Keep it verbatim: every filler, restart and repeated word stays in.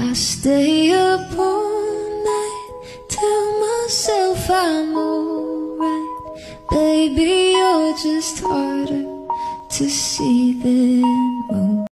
I stay up all night, tell myself I'm alright. Baby, you're just harder to see than most.